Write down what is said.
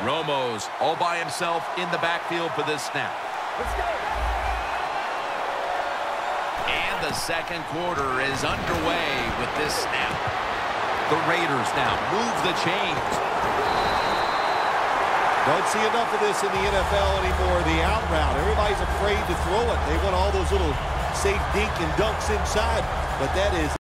Romo's all by himself in the backfield for this snap. Let's go. And the second quarter is underway with this snap. The Raiders now move the chains. Don't see enough of this in the NFL anymore, the out route. Everybody's afraid to throw it. They want all those little safe dink and dunks inside, but that is